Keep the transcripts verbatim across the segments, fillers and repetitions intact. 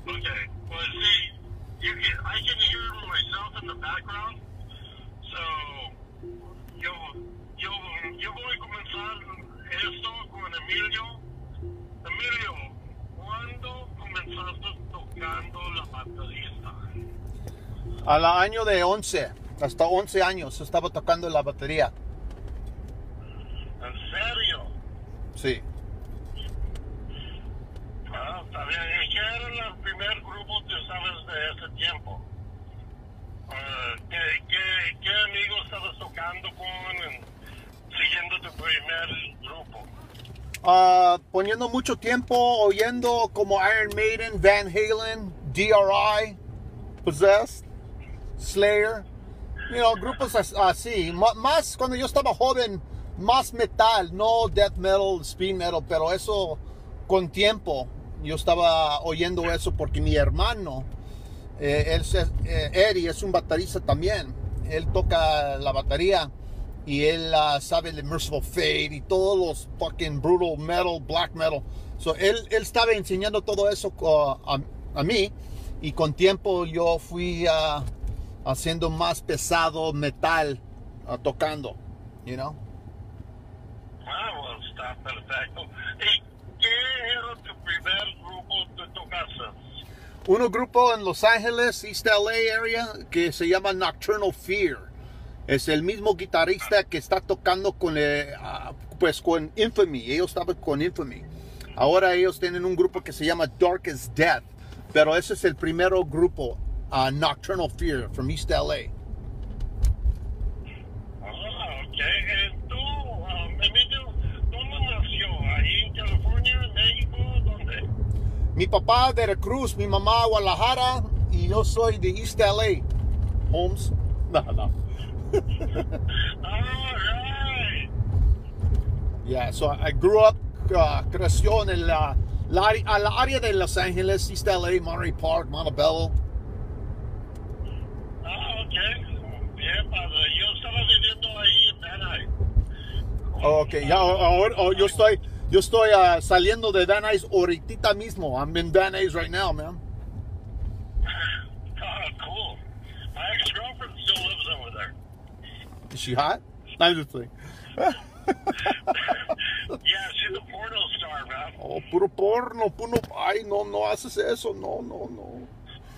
Okay, well, see, you can, I can hear myself in the background, so yo, yo, yo voy a comenzar esto con Emilio. Emilio, ¿cuándo comenzaste tocando la baterista? Al año de once, hasta once años estaba tocando la batería. ¿En serio? Sí. Ah, está bien. ¿Y qué era el primer grupo que sabes de ese tiempo? Uh, ¿qué, qué, ¿Qué amigos estabas tocando con, siguiendo tu primer grupo? Uh, poniendo mucho tiempo oyendo como Iron Maiden, Van Halen, D R I, Possessed, Slayer, you know, grupos así. M más cuando yo estaba joven, más metal, no death metal, speed metal, pero eso con tiempo. Yo estaba oyendo eso porque mi hermano, eh, él, eh, Eddie, es un baterista también. Él toca la batería. Y él uh, sabe de Merciful Fate y todos los fucking brutal metal, black metal. So, él, él estaba enseñando todo eso uh, a, a mí. Y con tiempo yo fui uh, haciendo más pesado metal, uh, tocando, you know. Ah, well, está perfecto. ¿Y qué era tu primer grupo que tocaste? Un grupo en Los Ángeles, East L A area, que se llama Nocturnal Fear. Es el mismo guitarrista que está tocando con, eh, uh, pues con Infamy. Ellos estaban con Infamy. Ahora ellos tienen un grupo que se llama Darkest Death. Pero ese es el primer grupo, uh, Nocturnal Fear, from East L A. Ah, ok. Eh, ¿Tú, um, Emilio, dónde nació? ¿Ahí en California, en México? ¿Dónde? Mi papá de Veracruz, mi mamá Guadalajara, y yo soy de East L A. Holmes. No, no. All right. Yeah, so I grew up, uh, creció en el, uh, la, a la área de Los Ángeles, East L A, Monterey Park, Montebello. Ah, ok. Bien, padre. Yo estaba viviendo ahí en Van Nuys. Oh, ok, ya, ahora oh, yo estoy, yo estoy uh, saliendo de Van Nuys ahorita mismo. I'm in Van Nuys right now, man. Ah, cool. My ex-girlfriend still lives over there. Is she hot? I'm just kidding. Yeah, she's a porno star, man. Oh, puro porno, puro... Ay, no, no haces eso. No, no, no.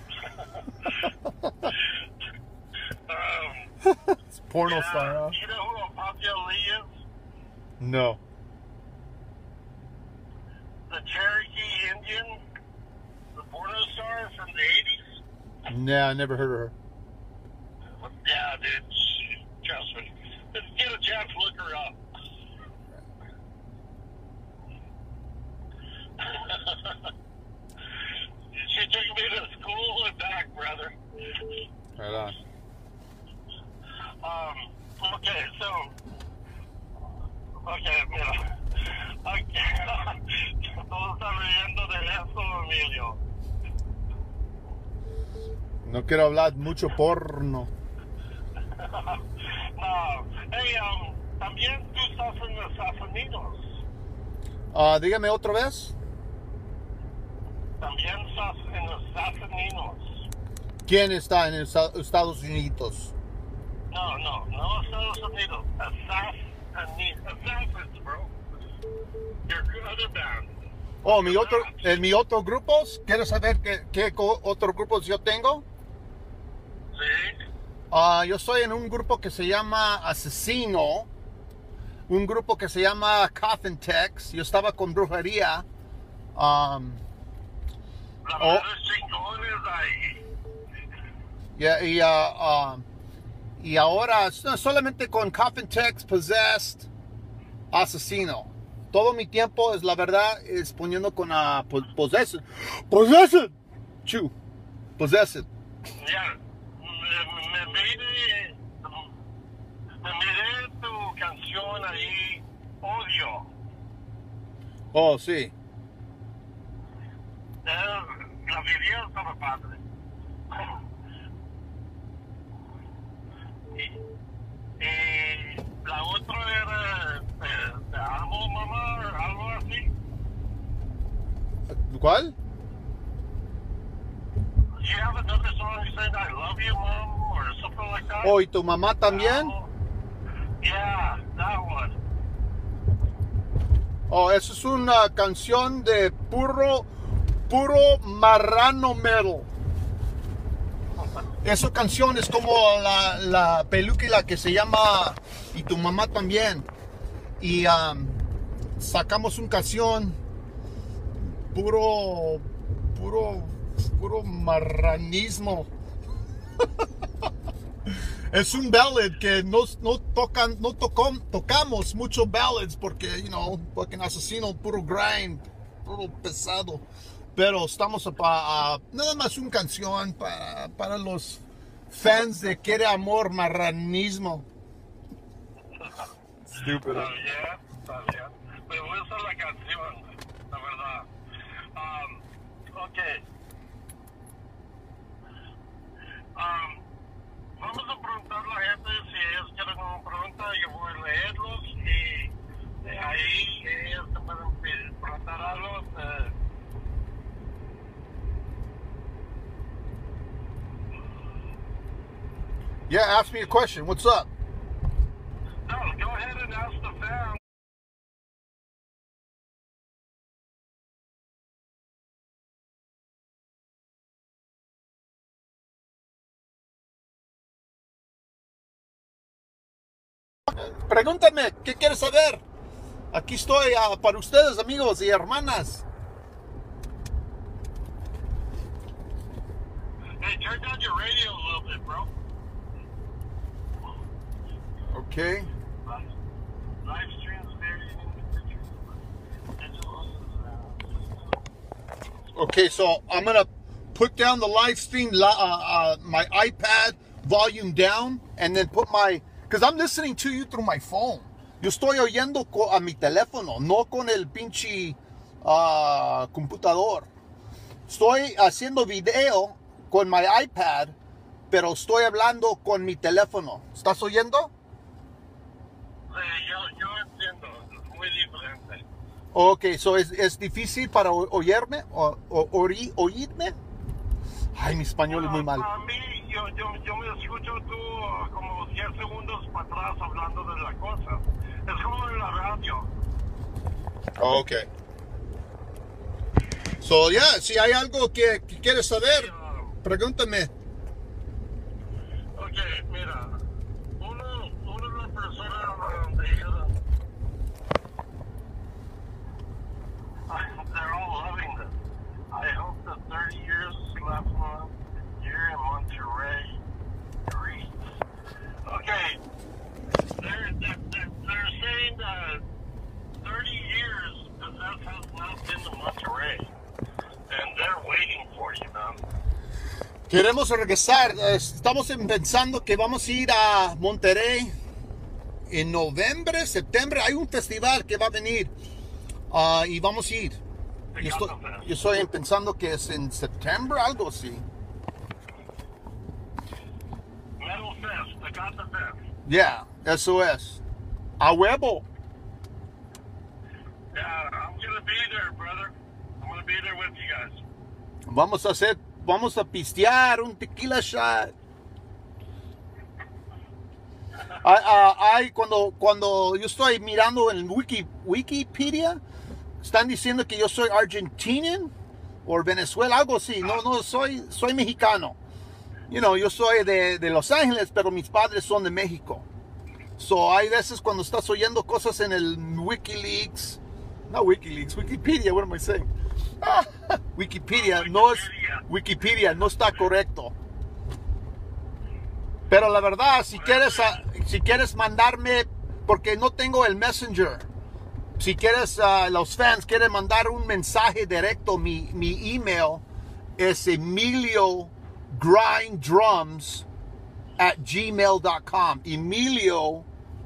um, It's porno yeah, star, huh? You know who Apopia Lee is? No. The Cherokee Indian, the porno star from the eighties? Nah, I never heard of her. Yeah, dude. She, trust me. Just get a chance, look her up. She took me to school and back, brother. Right on. Um, okay, so, okay, mira, okay, todos están riendo de eso, Emilio. No quiero hablar mucho porno. No, hey, um, también tú estás en los Estados Unidos. Uh, dígame otra vez. También estás en los Estados Unidos. ¿Quién está en el Estados Unidos? No, no, no Estados Unidos. Assassins, Assassins, bro. Your other band. Oh, mi otro, en mi otro grupos. ¿Quieres saber qué, qué otros grupos yo tengo? Sí. Uh, yo soy en un grupo que se llama Asesino. Un grupo que se llama Coffin Tex. Yo estaba con brujería. Um, La oh, madre chingones ahí. yeah, y, uh, um, y ahora solamente con Coffin Tex, Possessed, Asesino. Todo mi tiempo es la verdad es poniendo con uh, Possessed. Possessed. Chu. Possessed. Ya, me, me miré, me miré tu canción ahí, Odio. Oh, sí. Eh, la video estaba padre. Y, y la otra era, eh, te amo mamá, o algo así. ¿Cuál? you have another song saying I love you, mom, or something like that? Oh, ¿y tu mamá también? Uh, yeah, that one. Oh, esa es una canción de puro, puro marrano metal. Esa canción es como la, la película que se llama Y tu mamá también. Y um, sacamos una canción puro, puro, puro marranismo. Es un ballad que no, no tocan, no tocó, tocamos mucho ballads porque, you know, porque en Asesino puro grind, puro pesado. Pero estamos a, a nada más una canción para, para los fans de Quiere Amor Marranismo. Estúpido. Está bien, está bien. Me gusta la canción, la verdad. Um, ok. Um, vamos a preguntar a la gente si ellos quieren una pregunta. Yo voy a leerlos y de ahí ellos te pueden preguntar algo. Eh, Yeah, ask me a question. What's up? no, go ahead and ask the fans. Pregúntame, ¿qué quieres saber? Aquí estoy uh, para ustedes, amigos y hermanas. Hey, turn down your radio a little bit, bro. Okay. Live, live streams very Okay, so I'm gonna put down the live stream, uh, uh, my iPad volume down, and then put my, because I'm listening to you through my phone. Yo estoy oyendo a mi teléfono, no con el pinche uh, computador. Estoy haciendo video con mi iPad, pero estoy hablando con mi teléfono. ¿Estás oyendo? Sí, yo, yo entiendo, es muy diferente. Ok, so es, es difícil para o- oírme, o, o- oí- oírme. Ay, mi español es muy mal. Para mí, yo, yo, yo me escucho tú uh, como diez segundos para atrás hablando de la cosa. Es como en la radio. Ok. So, yeah, si hay algo que, que quieres saber, Uh, pregúntame. ok, mira, uno, uno de las personas uh, dijeron, they're all loving this. I hope the thirty years last month here in Monterrey reads. Okay, they're, they're, they're, they're saying that thirty years Possess has not been to Monterrey. And they're waiting for you, man. Queremos regresar. Estamos pensando que vamos a ir a Monterrey en noviembre, septiembre. Hay un festival que va a venir uh, y vamos a ir. Yo estoy, yo estoy pensando que es en septiembre, algo así. Metal Fest, the Gotha Fest. Yeah, eso es. A huevo. Yeah, I'm gonna be there, brother. I'm gonna be there with you guys. Vamos a hacer, vamos a pistear un tequila shot. Ay, ay, ay, cuando, cuando yo estoy mirando en Wiki, Wikipedia, están diciendo que yo soy argentinian o Venezuela, algo así. No, no, soy, soy mexicano. You know, yo soy de, de Los Ángeles, pero mis padres son de México. So, hay veces cuando estás oyendo cosas en el WikiLeaks, no WikiLeaks, Wikipedia, what am I saying? Wikipedia, no es, Wikipedia no está correcto. Pero la verdad, si quieres, si quieres mandarme, porque no tengo el Messenger, si quieres, uh, los fans quieren mandar un mensaje directo, mi, mi email es Emilio Grinddrums at gmail dot com. Emilio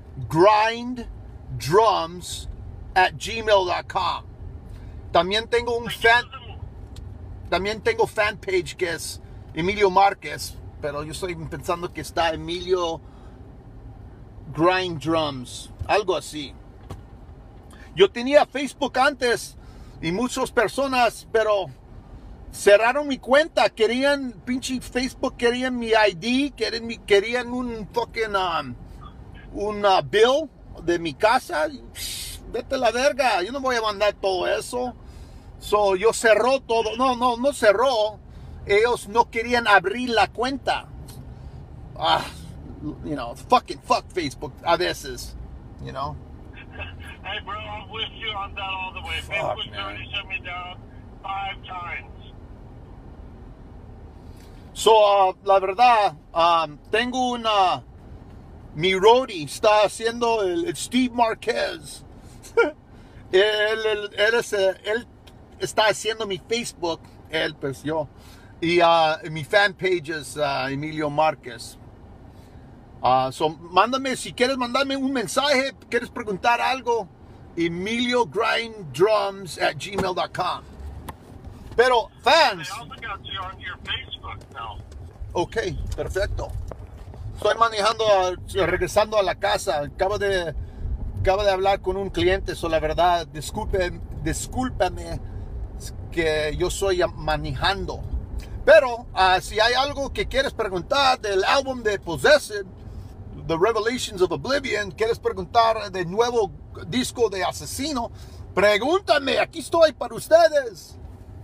Grinddrums at gmail dot com. También tengo un fan, también tengo fan page que es Emilio Márquez, pero yo estoy pensando que está Emilio Grinddrums, algo así. Yo tenía Facebook antes y muchas personas, pero cerraron mi cuenta. Querían, pinche Facebook, querían mi I D, querían, mi, querían un fucking, um, un uh, bill de mi casa. Psh, vete a la verga, yo no voy a mandar todo eso. So, yo cerró todo. No, no, no cerró. Ellos no querían abrir la cuenta. Ah, you know, fucking fuck Facebook a veces, you know. Hey, bro, I'm with you on that all the way. Fuck, Facebook's man. already shut me down five times. So, uh, la verdad, um, tengo una... Mi roadie está haciendo el, el Steve Marquez. él, él, él, es, él está haciendo mi Facebook. Él, pues yo. Y uh, mi fanpage es uh, Emilio Márquez. Uh, so, mándame, si quieres mandarme un mensaje, quieres preguntar algo, Emilio Grind Drums at gmail dot com. Pero, fans... I also got you on your Facebook now. Ok, perfecto. Estoy manejando, uh, regresando a la casa. Acabo de, acabo de hablar con un cliente. So, la verdad, disculpe, discúlpame que yo soy manejando. Pero, uh, si hay algo que quieres preguntar del álbum de Possessed, The Revelations of Oblivion, quieres preguntar del nuevo disco de Asesino, pregúntame. Aquí estoy para ustedes.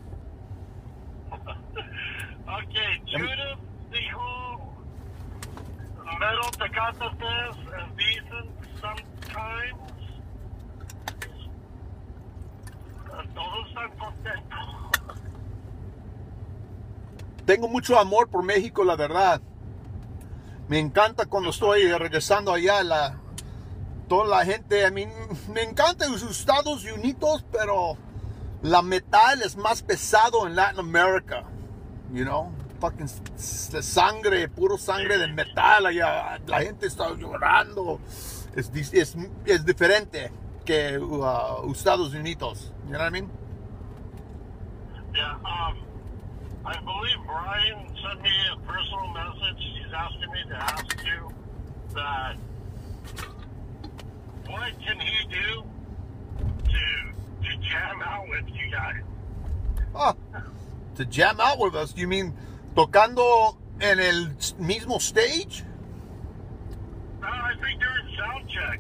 Okay, Judith dijo Metal Tecate is decent sometimes. Todos están contentos. Tengo mucho amor por México, la verdad. Me encanta cuando estoy regresando allá, la, toda la gente, a mí me encantan los Estados Unidos, pero la metal es más pesado en Latin America, you know, fucking sangre, puro sangre de metal allá, la gente está llorando, es, es, es diferente que uh, Estados Unidos, you know what I mean? Yeah, um, I believe Brian sent me a personal message. He's asking me to ask you that what can he do to to jam out with you guys? Ah, to jam out with us, you mean tocando en el mismo stage? No, I think during sound check.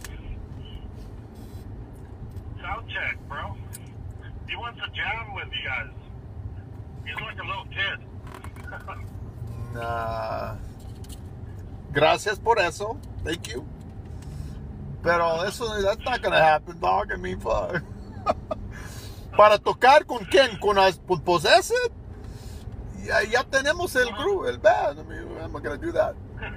Sound check, bro. He wants to jam with you guys. He's like a little kid. Nah. Gracias por eso. Thank you. Pero eso, that's not gonna happen, dog. I mean, fuck. Para tocar con quién? Con, con Possessed? Ya, ya tenemos el group, el band. I mean, I'm not gonna do that.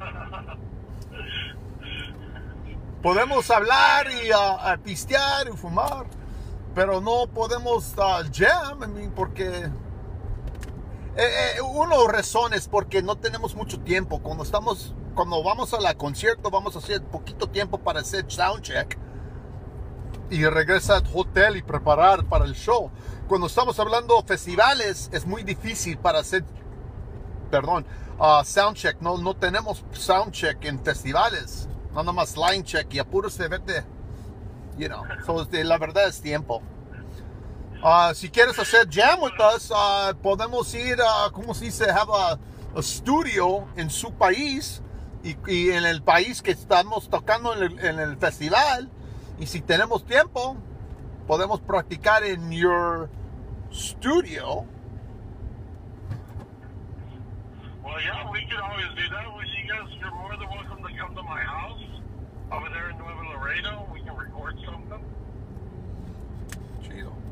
Podemos hablar y uh, pistear y fumar, pero no podemos uh, jam, I mean, porque eh, eh, uno razones porque no tenemos mucho tiempo. Cuando estamos, cuando vamos a la concierto, vamos a hacer poquito tiempo para hacer soundcheck y regresa al hotel y preparar para el show. Cuando estamos hablando festivales, es muy difícil para hacer, perdón, uh, soundcheck. No, no tenemos soundcheck en festivales. Nada más line check y apúrese, vete. You know, so, la verdad es tiempo. Uh, si quieres hacer jam with us, uh, podemos ir, uh, ¿cómo se dice? Have a, a studio en su país y, y en el país que estamos tocando en el, en el festival. Y si tenemos tiempo, podemos practicar en your studio. Well, yeah, we can always do that. Well, you guys, you're more than welcome to come to my house over there in Nuevo Laredo. We can record something. Chido.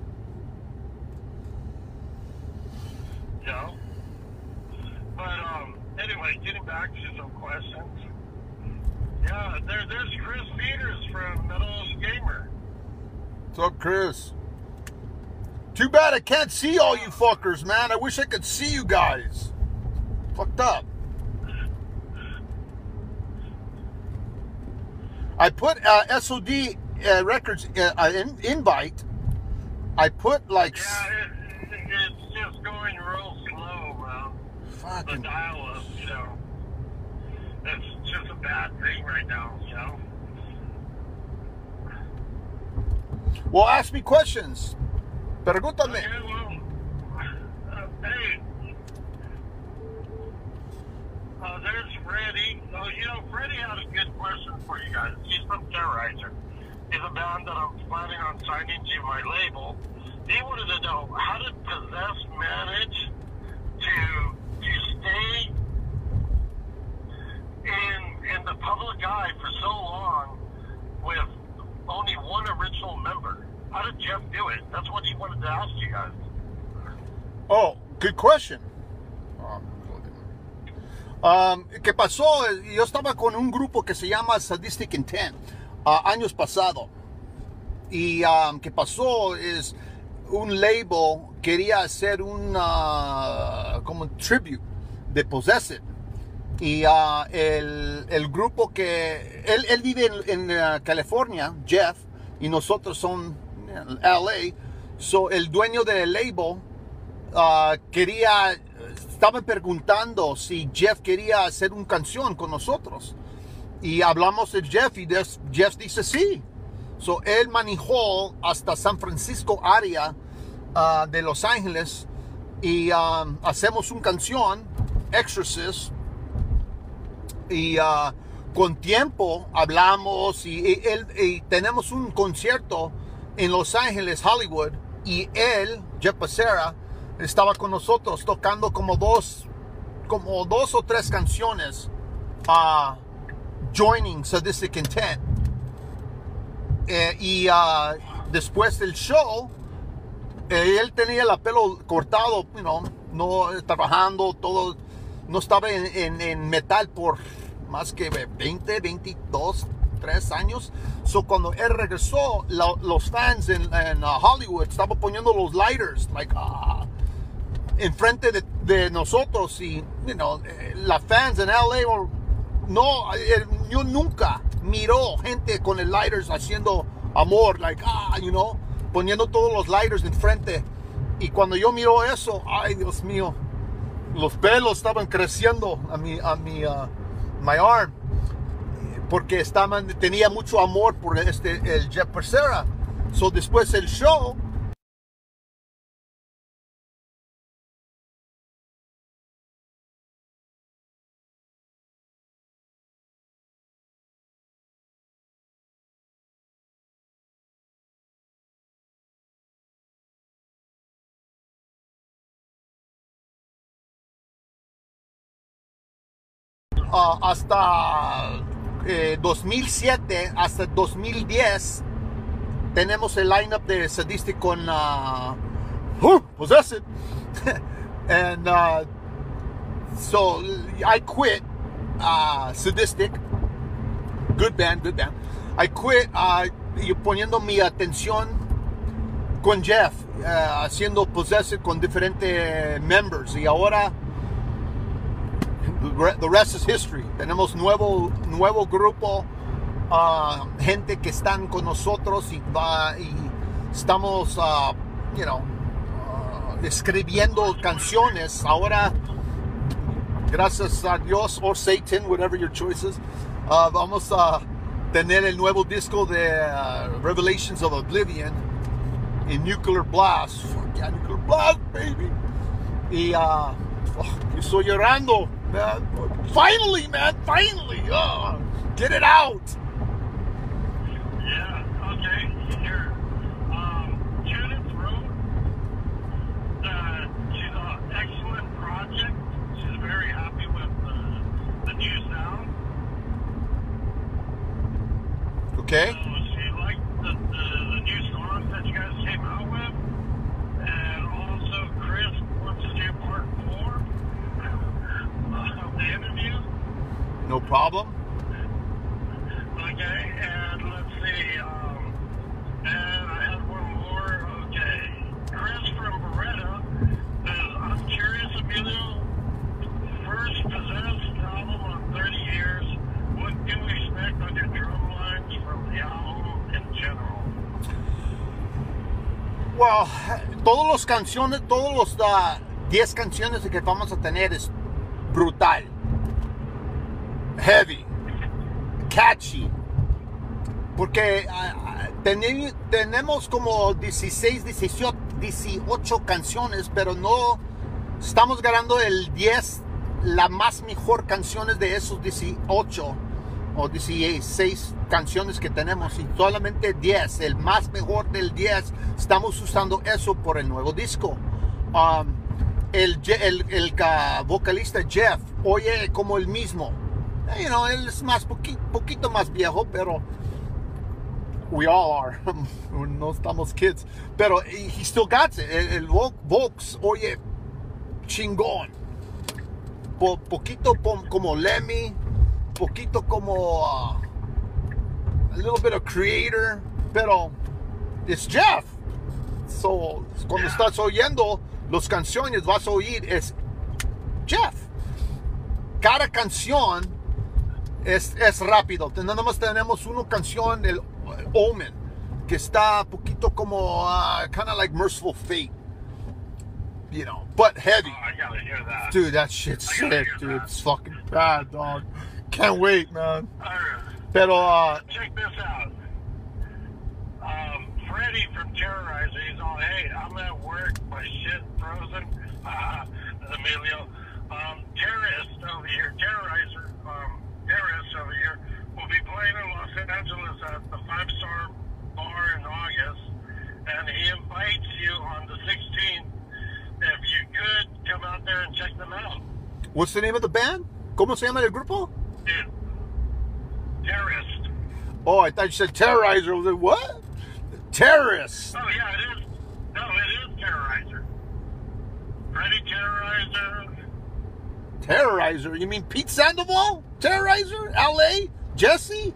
You know? But, um, anyway, getting back to some questions. Yeah, there, there's Chris Peters from Metal Gamer. What's up, Chris? Too bad I can't see all you fuckers, man. I wish I could see you guys. Fucked up. I put uh, S O D uh, Records uh, in, invite. I put like. Yeah, it, it, it's just going real slow, man. Fucking. The dial-up, you know. It's just a bad thing right now, you know. Well, ask me questions. Pregúntame. Okay, well, uh, you know, Freddie had a good question for you guys. He's from Terrorizer. He's a band that I'm planning on signing to my label. He wanted to know, how did Possess manage to to stay in in the public eye for so long with only one original member? How did Jeff do it? That's what he wanted to ask you guys. Oh, good question. Um, ¿Qué pasó? Yo estaba con un grupo que se llama Sadistic Intent uh, años pasado. Y um, ¿qué pasó? Es un label quería hacer un uh, como un tribute de Possessed. Y uh, el, el grupo que él, él vive en, en uh, California, Jeff, y nosotros son en L A. So el dueño del label uh, quería, estaba preguntando si Jeff quería hacer una canción con nosotros. Y hablamos de Jeff y de, Jeff dice sí. So él manejó hasta San Francisco área uh, de Los Ángeles y um, hacemos una canción, Exorcist. Y uh, con tiempo hablamos y, y, él, y tenemos un concierto en Los Ángeles, Hollywood, y él, Jeff Becerra, estaba con nosotros tocando como dos, como dos o tres canciones, uh, joining Sadistic Intent. Eh, y uh, después del show, eh, él tenía el pelo cortado, you know, no trabajando, todo. No estaba en, en, en metal por más que veinte, veintidós, tres años. So cuando él regresó, la, los fans en, en uh, Hollywood estaban poniendo los lighters, like, uh, enfrente de, de nosotros. Y, you know, la fans en L A, no, yo nunca miró gente con el lighters haciendo amor, like, ah, you know, poniendo todos los lighters enfrente. Y cuando yo miro eso, ay, Dios mío, los pelos estaban creciendo a mi, a mi, uh, my arm, porque estaban, tenía mucho amor por este, el Jeff Becerra. So después del show, Uh, hasta eh, dos mil siete, hasta dos mil diez, tenemos el lineup de Sadistic con uh, uh, Possessed. And uh, so I quit uh, Sadistic. Good band, good band. I quit uh, poniendo mi atención con Jeff, uh, haciendo Possessed con diferentes members. Y ahora the rest is history. Tenemos nuevo, nuevo grupo, uh, gente que están con nosotros y, uh, y estamos, uh, you know, uh, escribiendo canciones. Ahora, gracias a Dios o Satan, whatever your choice is, uh, vamos a tener el nuevo disco de uh, Revelations of Oblivion en Nuclear Blast. Fuck yeah, Nuclear Blast, baby. Y uh, oh, estoy llorando. Man. Finally, man, finally, uh, get it out. Yeah, okay, here. Um, Judith wrote that she's an excellent project. She's very happy with the, the new sound. Okay. So she liked the, the, the new songs that you guys came out with. And also, Chris wants to do part four. The interview. No problem. Okay, and let's see. Um, and I had one more. Okay, Chris from Beretta says, I'm curious, Emilio, first Possessed album on thirty years. What do we expect on your drum lines from the album in general? Well, todas las canciones, todos los uh, diez canciones que vamos a tener es brutal, heavy, catchy, porque uh, ten, tenemos como dieciséis, dieciocho, dieciocho canciones, pero no estamos ganando el diez, la más mejor canciones de esos dieciocho o dieciséis canciones que tenemos y solamente diez, el más mejor del diez, estamos usando eso por el nuevo disco. Um, el, el, el, el vocalista Jeff oye como el mismo, you know, él es más poqui, poquito más viejo, pero we all are. No estamos kids, pero he still got it. El, el Vox oye chingón, po, poquito po, como Lemmy, poquito como uh, a little bit of Creator, pero it's Jeff. So cuando yeah. estás oyendo las canciones vas a oír es Jeff. Cada canción es, es rápido. Nada más tenemos una canción, el Omen, que está poquito como uh, kind of like Merciful Fate, you know, but heavy. Oh, I gotta hear that. Dude, that shit's sick, dude. That. It's fucking bad, dog. Can't wait, man. Right. Pero, uh... check this out. Um, Freddie from Terrorizer, he's all, hey, I'm at work, my shit frozen. Uh, Emilio. Um, Terrorist over here, Terrorizer, um, Terrorist over here, will be playing in Los Angeles at the Five Star Bar in August, and he invites you on the sixteenth. If you could, come out there and check them out. What's the name of the band? ¿Cómo se llama el grupo? Dude, Terrorist. Oh, I thought you said Terrorizer. I was like, what? Terrorist. Oh, yeah, it is. No, it is Terrorizer. Freddie Terrorizer. Terrorizer? You mean Pete Sandoval? Terrorizer? L A? Jesse?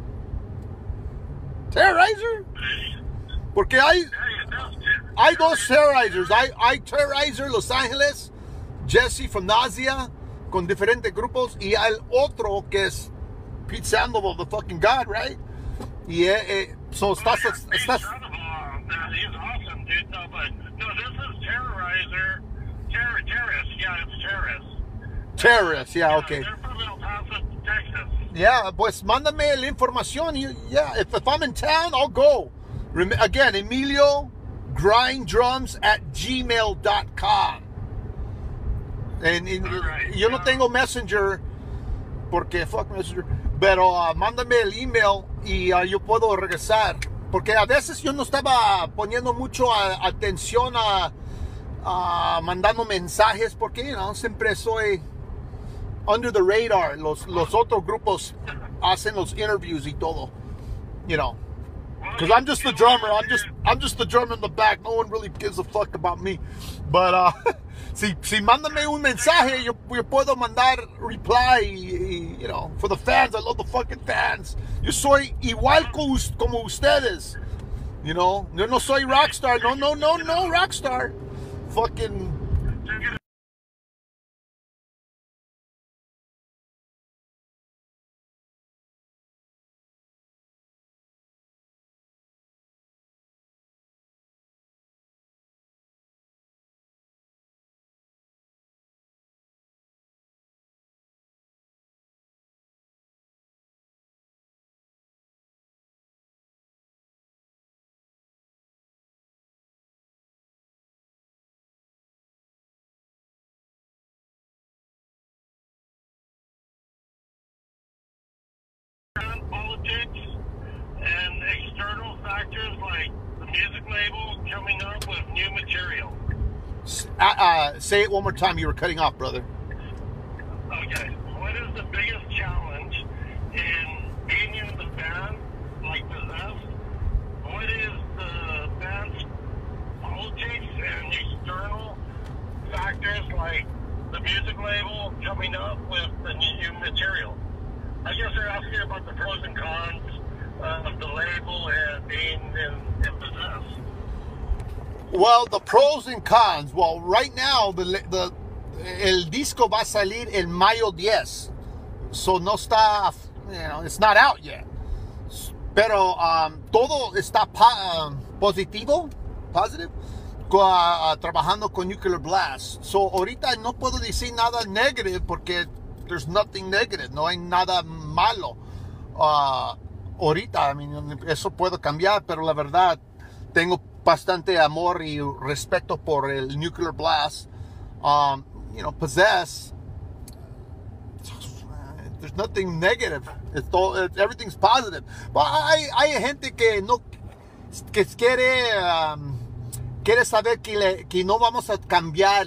Terrorizer? Porque hay, hay dos Terrorizers. Hay, hay Terrorizer Los Ángeles, Jesse from Nausea, con diferentes grupos, y hay otro que es Pete Sandoval, the fucking god, right? Y eh, eh, so estás, oh, yeah, estás... Sandoval, man, he's awesome, dude. No, but, no, this is Terrorizer. Terror, terrorist, yeah, it's terrorist. Terrorist, yeah, yeah, okay. They're from El Paso, Texas. Yeah, pues mándame la información. You, yeah, if, if I'm in town, I'll go. Rem again, Emilio Grinddrums at gmail dot com. And, and right, yo yeah. no tengo Messenger porque fuck Messenger, pero uh, mándame el email y uh, yo puedo regresar. Porque a veces yo no estaba poniendo mucho a, atención a, a mandando mensajes porque, you know, siempre soy under the radar. Los, los otros grupos hacen los interviews y todo, you know. Because I'm just the drummer. I'm just I'm just the drummer in the back. No one really gives a fuck about me. But uh, si, si mándame un mensaje, yo, yo puedo mandar reply. Y, you know, for the fans, I love the fucking fans. Yo soy igual como ustedes. You know, yo no soy rockstar. No, no, no, no, rockstar. Fucking. Politics and external factors like the music label coming up with new material. Uh, uh, say it one more time. You were cutting off, brother. Okay. What is the biggest challenge in being in the band like Possessed? What is the band's politics and external factors like the music label coming up with the new material? I guess they're asking about the pros and cons uh, of the label and being in, in Possessed. Well, the pros and cons. Well, right now, the, the el disco va a salir el mayo diez. So no está, you know, it's not out yet. Pero um, todo está pa, um, positivo, positive, uh, uh, trabajando con Nuclear Blast. So ahorita no puedo decir nada negative porque there's nothing negative, no hay nada malo. Uh, ahorita, I mean, eso puedo cambiar, pero la verdad, tengo bastante amor y respeto por el Nuclear Blast. Um, you know, Possess, There's nothing negative. It's all, it's, everything's positive. But hay, hay gente que no que quiere um, quiere saber que, le, que no vamos a cambiar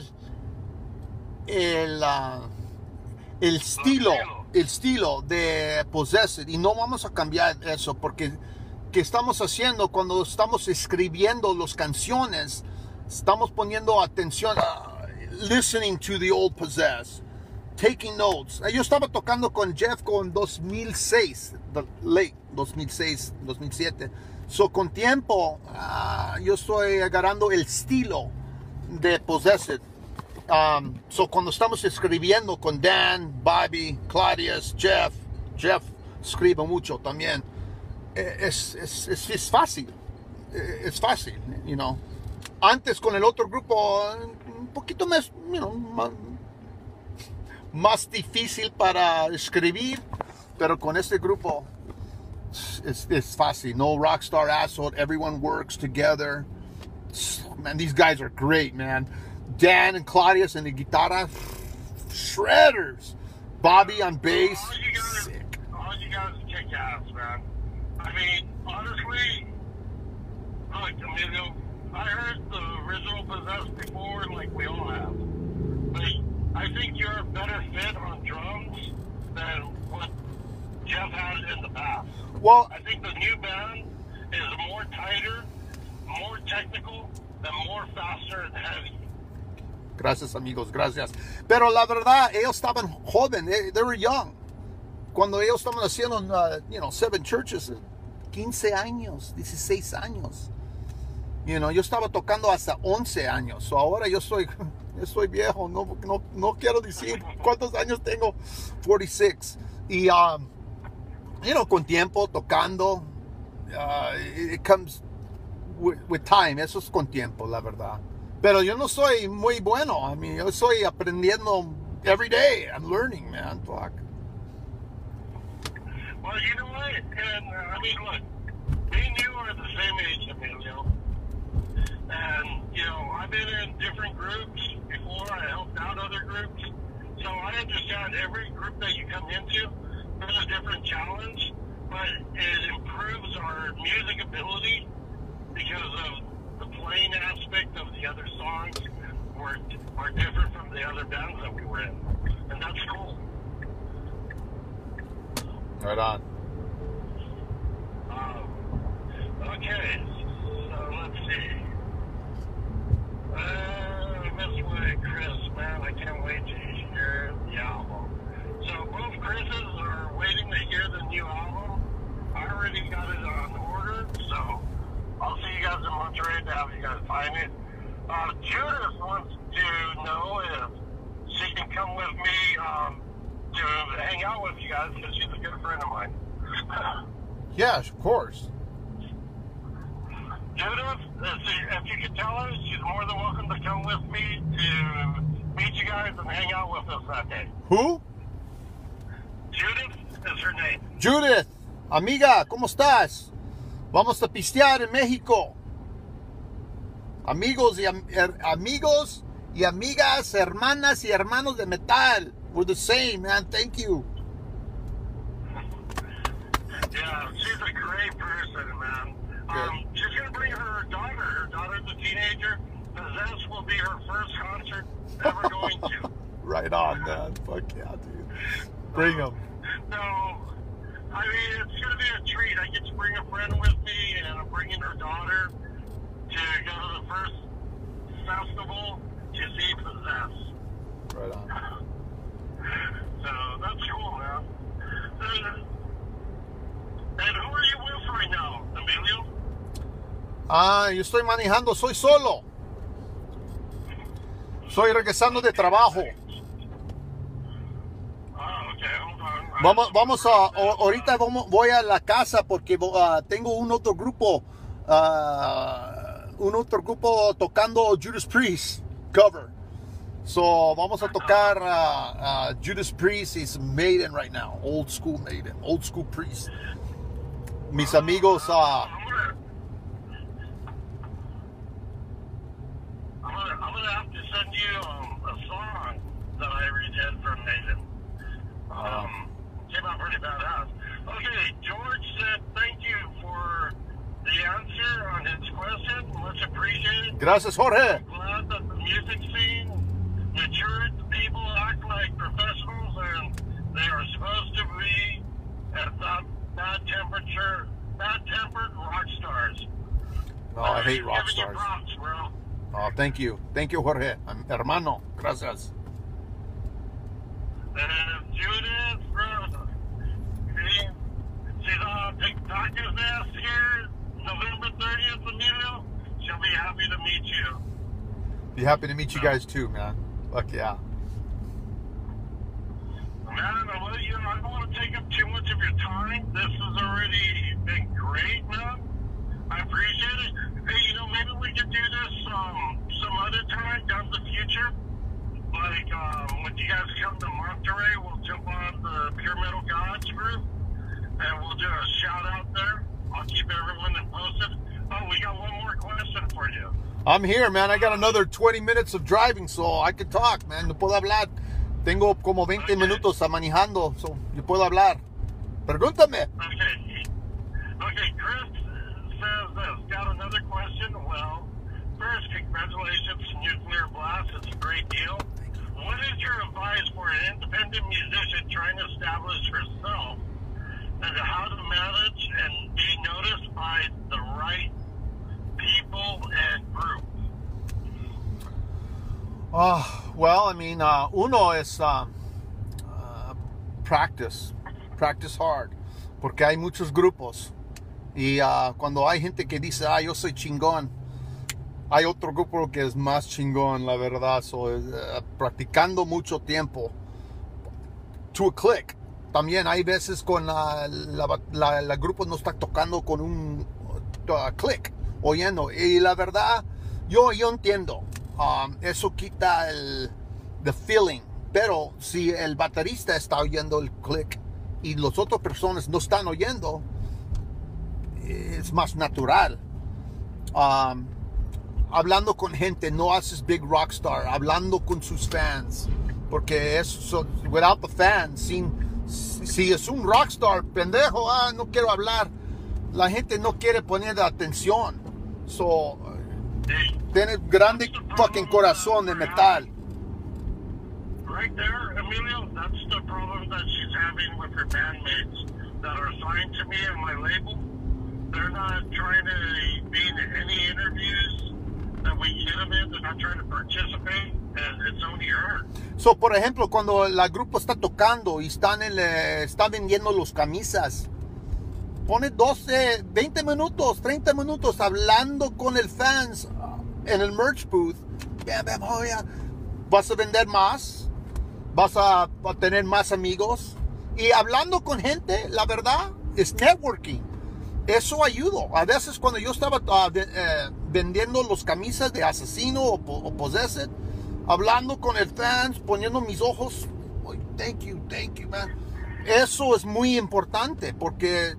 el uh, el estilo, el estilo de Possessed, y no vamos a cambiar eso porque que estamos haciendo cuando estamos escribiendo las canciones, estamos poniendo atención, uh, listening to the old Possessed, taking notes. Yo estaba tocando con Jeff con dos mil seis, the late dos mil seis, dos mil siete. So con tiempo, uh, yo estoy agarrando el estilo de Possessed. Um, so cuando estamos escribiendo con Dan, Bobby, Claudius, Jeff, Jeff escribe mucho también. Es, es, es, es fácil, es fácil, you know. Antes con el otro grupo, un poquito más, you know, más, más difícil para escribir, pero con este grupo es, es fácil. No rockstar asshole, everyone works together. Man, these guys are great, man. Dan and Claudius and the guitarra, shredders. Bobby on bass, all you guys, sick. All you guys kick ass, man. I mean, honestly, look, Emilio, I heard the original Possessed before, like we all have. But I think you're a better fit on drums than what Jeff had in the past. Well, I think the new band is more tighter, more technical, and more faster and heavy. Gracias, amigos, gracias. Pero la verdad, ellos estaban jóvenes, they, they were young. Cuando ellos estaban haciendo, uh, you know, Seven Churches, quince años, dieciséis años. You know, yo estaba tocando hasta once años. So ahora yo soy, yo soy viejo, no, no, no quiero decir cuántos años tengo, cuarenta y seis. Y, um, you know, con tiempo, tocando, uh, it comes with, with time. Eso es con tiempo, la verdad. Pero yo no soy muy bueno. I mean, yo estoy aprendiendo every day. I'm learning, man. Fuck. Well, you know what? And, uh, I mean, look, me and you are the same age, Emilio. And, you know, I've been in different groups before. I helped out other groups. So I understand every group that you come into, there's a different challenge, but it improves our music ability because of the playing aspect of the other songs were, are different from the other bands that we were in. And that's cool. Right on. Um, okay, so let's see. Uh, this way, Chris, man, I can't wait to hear the album. So both Chris's are waiting to hear the new album. I already got it on order, so I'll see you guys in Monterey to have you guys find it. Uh, Judith wants to know if she can come with me um, to hang out with you guys because she's a good friend of mine. Yeah, of course. Judith, if you could tell her, she's more than welcome to come with me to meet you guys and hang out with us that day. Who? Judith is her name. Judith, amiga, ¿cómo estás? Vamos a pistear en México. Amigos y am er amigos y amigas, hermanas y hermanos de metal. We're the same, man. Thank you. Yeah, she's a great person, man. Um, she's gonna bring her daughter. Her daughter's a teenager. Possessed will be her first concert ever going to. Right on, man. Fuck yeah, dude. Bring them. So, I mean, it's gonna be a treat. I get to bring a friend with me, and I'm bringing her daughter to go to the first festival to see Possessed. Right on. So that's cool, man. And, and who are you with right now, Emilio? Ah, yo estoy manejando, soy solo. Soy regresando de trabajo. Oh, okay, hold on. Vamos, vamos a, ahorita vamos, voy a la casa porque uh, tengo un otro grupo, uh, un otro grupo tocando Judas Priest cover. So vamos a tocar uh, uh, Judas Priest is Maiden right now, old school Maiden, old school Priest. Mis amigos, uh, I'm gonna, I'm gonna, I'm gonna have to send you um, a song that I redid from Maiden. Um, came out pretty badass. Okay, George said thank you for the answer on his question. Much appreciated. Gracias, Jorge. I'm glad that the music scene matured. People act like professionals, and they are supposed to be at that bad temperature, bad-tempered rock stars. No, I hate rock Giving you stars. props, bro. Oh, thank you. Thank you, Jorge. Um, hermano, gracias. And Judith, bro, she, she's on TikTok's ass here, November thirtieth, Emilio. She'll be happy to meet you. Be happy to meet you guys too, man. Fuck yeah. Man, I, love you. I don't want to take up too much of your time. This has already been great, man. I appreciate it. Hey, you know, maybe we could do this um, some other time down the future. Like, um, when you guys come to Monterey, we'll jump on the Pure Metal Gods group, and we'll do a shout-out there. I'll keep everyone posted. Oh, we got one more question for you. I'm here, man. I got another twenty minutes of driving, so I can talk, man. No puedo hablar. Tengo como veinte minutos a manejando, so yo puedo hablar. Pregúntame. Okay. Okay, Chris says this. Got another question. Well, first, congratulations to Nuclear Blast. It's a great deal. What is your advice for an independent musician trying to establish herself and how to manage and be noticed by the right people and group? Oh, well, I mean, uh, uno es uh, uh, practice, practice hard, porque hay muchos grupos y uh, cuando hay gente que dice, ah, yo soy chingón, hay otro grupo que es más chingón, la verdad, so, uh, practicando mucho tiempo, to a click. También hay veces con la, la, la, la grupo no está tocando con un uh, click, oyendo, y la verdad, yo, yo entiendo. Um, eso quita el the feeling, pero si el baterista está oyendo el click y las otras personas no están oyendo, es más natural. Um, hablando con gente, no haces big rockstar, hablando con sus fans, porque eso, without the fans, sin, si es un rockstar pendejo, ah, no quiero hablar, la gente no quiere poner atención, so tiene grande fucking corazón de metal. Right there, Emilio, that's the problem that she's having with her bandmates that are assigned to me and my label. They're not trying to be in any interviews that we get them in. They're not trying to participate, and it's only her. So, por ejemplo, cuando la grupo está tocando y están, en el, está vendiendo los camisas, pone doce, veinte minutos, treinta minutos hablando con el fans en el merch booth. Bam, bam, oh, yeah. Vas a vender más, vas a, a tener más amigos y hablando con gente, la verdad, es networking. Eso ayuda. A veces cuando yo estaba uh, de, uh, vendiendo los camisas de Asesino o, o Possessed, hablando con el fans, poniendo mis ojos, oh, thank you, thank you, man. Eso es muy importante porque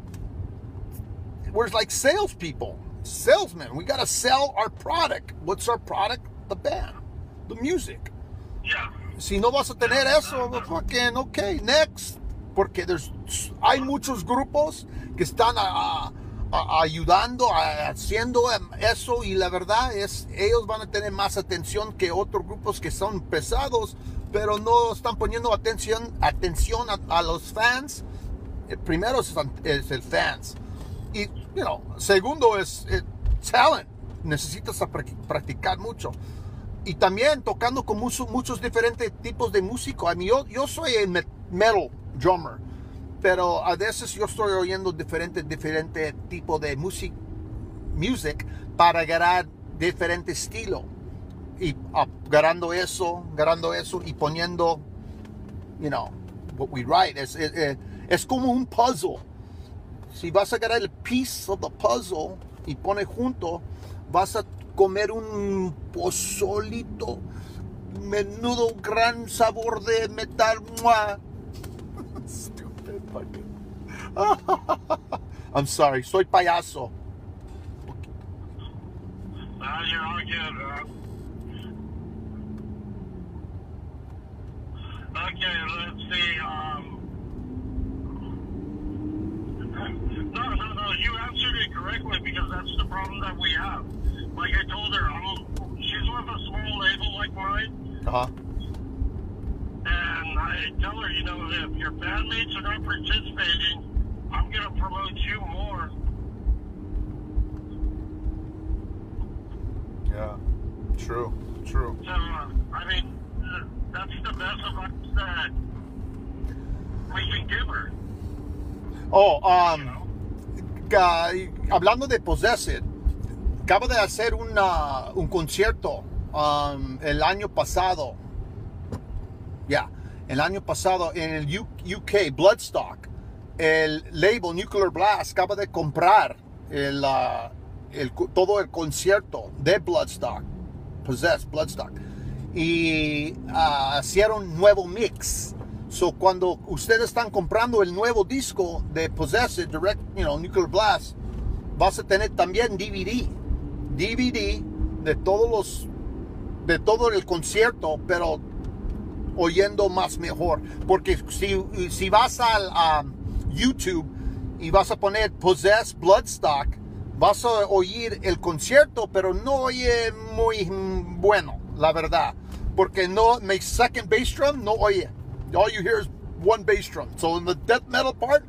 we're like salespeople. Salesmen, we gotta sell our product. What's our product? The band, the music. Yeah. Si no vas a tener eso, fucking okay, next. Porque there's, hay muchos grupos que están a, a, ayudando, a, haciendo eso y la verdad es, ellos van a tener más atención que otros grupos que son pesados, pero no están poniendo atención, atención a, a los fans. El primero es, es el fans. Y, you know, segundo es eh, talent. Necesitas practicar mucho. Y también tocando con muchos, muchos diferentes tipos de músico. I mean, yo, yo soy el metal drummer, pero a veces yo estoy oyendo diferentes diferente tipos de music, music para agarrar diferente estilo. Y agarrando eso, agarrando eso y poniendo, you know, what we write. Es, es, es como un puzzle. Si vas a agarrar el piece of the puzzle y pones junto, vas a comer un pozolito, menudo gran sabor de metal. Stupid fucking. I'm sorry, soy payaso. Ah, you're all good, huh? Okay, let's see. Um, exactly, because that's the problem that we have. Like I told her, I'm, she's with a small label like mine. Uh-huh. And I tell her, you know, if your bandmates are not participating, I'm going to promote you more. Yeah, true, true. So, uh, I mean, uh, that's the best advice that we can give her. Oh, um, You know? ca- hablando de Possessed, acabo de hacer una, un concierto um, el año pasado. Ya, yeah, el año pasado en el U- UK, Bloodstock. El label Nuclear Blast acaba de comprar el, uh, el, todo el concierto de Bloodstock, Possessed, Bloodstock. Y uh, hicieron nuevo mix. So, cuando ustedes están comprando el nuevo disco de Possessed, Direct, you know, Nuclear Blast, vas a tener también D V D. D V D de todos los, de todo el concierto, pero oyendo más mejor. Porque si, si vas al um, YouTube y vas a poner Possessed Bloodstock, vas a oír el concierto, pero no oye muy bueno, la verdad. Porque no, my second bass drum, no oye. All you hear is one bass drum. So in the death metal part,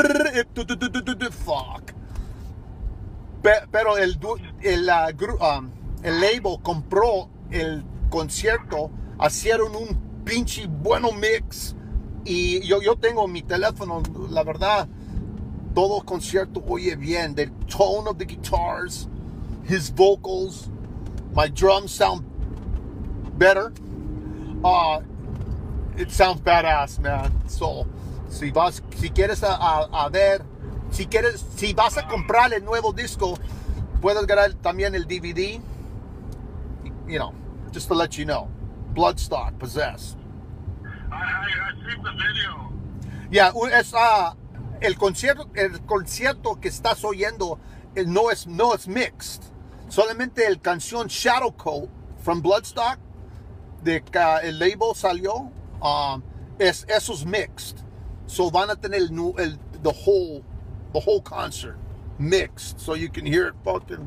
fuck. Pero el, el, uh, um, el label compró el concierto, hicieron un pinche bueno mix. Y yo, yo tengo mi teléfono, la verdad, todo el concierto oye bien. The tone of the guitars, his vocals, my drums sound better. Uh, it sounds badass, man. So, si vas, si quieres a, a, a ver, si quieres, si vas a comprar el nuevo disco, puedes ganar también el D V D. You know, just to let you know. Bloodstock, Possessed. I, I, I seen the video. Ya, yeah, es uh, el concierto, el concierto que estás oyendo eh, no es no es mixed. Solamente el canción Shadowcoat from Bloodstock de que uh, el label salió, um, es esos mixed. So van a tener el, el the whole the whole concert mixed, so you can hear it fucking.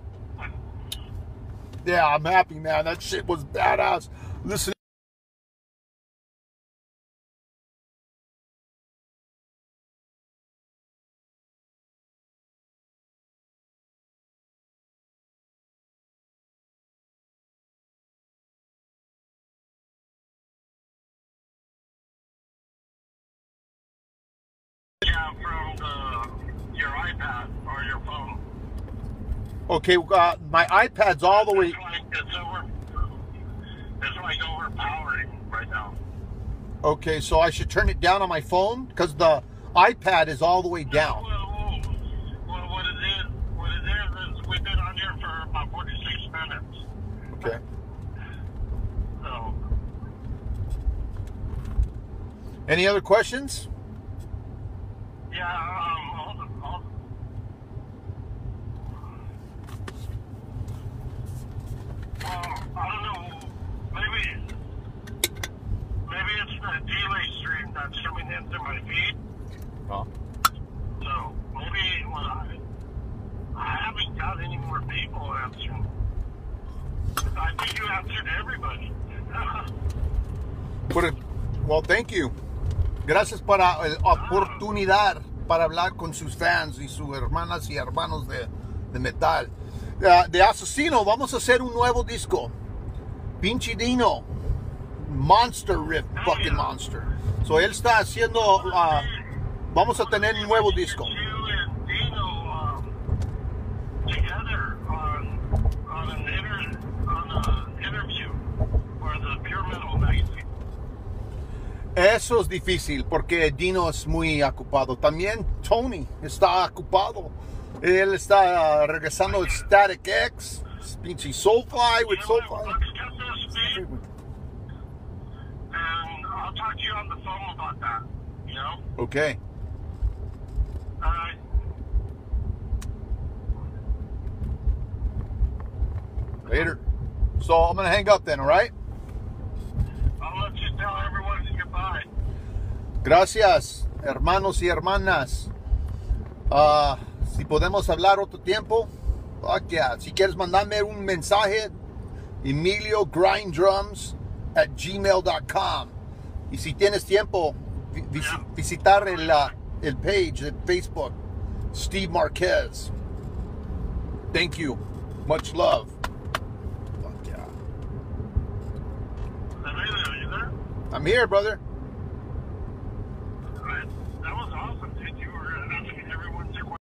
Yeah, I'm happy, man. That shit was badass. Listen. Yeah, from the, your iPad or your phone. Okay, uh, my iPad's all the way. It's like, it's over, it's like overpowering right now. Okay, so I should turn it down on my phone because the iPad is all the way down. Well, well, well, what it is, what it is, is we've been on here for about forty-six minutes. Okay. So, Any other questions? yeah, um, hold on, hold on. Well, I don't know, maybe, maybe it's the delay stream that's coming into my feed. Oh. So, maybe, well, I, I haven't got any more people answering. I think you answered everybody. But it, well, thank you. Gracias para la oportunidad para hablar con sus fans y sus hermanas y hermanos de, de metal. Uh, de Asesino, vamos a hacer un nuevo disco. Pinche Dino. Monster Riff, fucking monster. So él está haciendo. Uh, vamos a tener un nuevo disco. You and Dino um, together on on an inter, on an interview for the Pure Metal magazine. Eso es difícil porque Dino es muy ocupado. También Tony está ocupado. Él está uh, regresando de Static X, pinche Soulfly with You know what, Soulfly. let's cut this, Steve, and I'll talk to you on the phone about that. You know. Okay. All right. Later. So I'm gonna hang up then, all right? I'll let you tell everyone goodbye. Gracias, hermanos y hermanas. Uh, Si podemos hablar otro tiempo, fuck yeah. Si quieres mandarme un mensaje, Emilio Grind Drums at gmail dot com. Y si tienes tiempo, vis visitar el, uh, el page de Facebook, Steve Marquez. Thank you. Much love. Fuck yeah. Are you there? I'm here, brother.